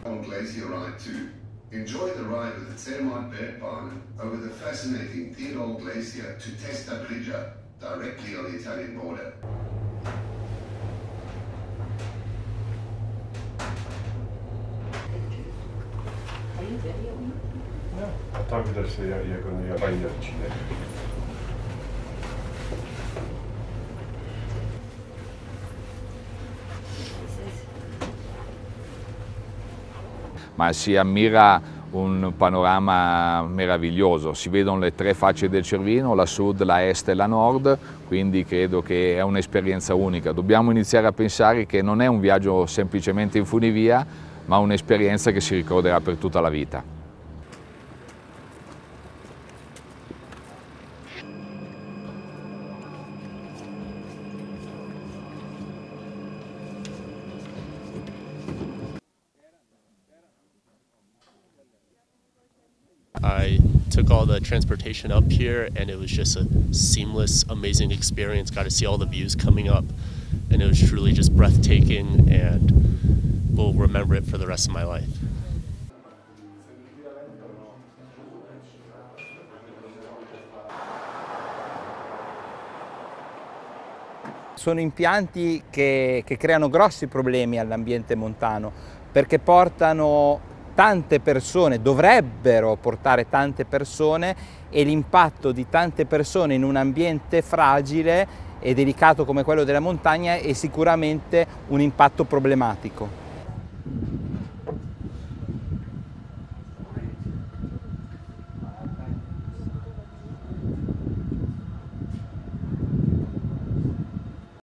On glacier ride 2. Enjoy the ride with the Zermatt Bergbahn over the fascinating Tirol Glacier to Testa Grigia, directly on the Italian border. A tam widać sobie jego jabajny odcinek. Ma si ammira un panorama meraviglioso, si vedono le tre facce del Cervino, la sud, la est e la nord, quindi credo che è un'esperienza unica. Dobbiamo iniziare a pensare che non è un viaggio semplicemente in funivia, ma un'esperienza che si ricorderà per tutta la vita. I took all the transportation up here and it was just a seamless, amazing experience. Got to see all the views coming up and it was truly just breathtaking and will remember it for the rest of my life. Sono impianti che creano grossi problemi all'ambiente montano perché portano tante persone, dovrebbero portare tante persone e l'impatto di tante persone in un ambiente fragile e delicato come quello della montagna è sicuramente un impatto problematico.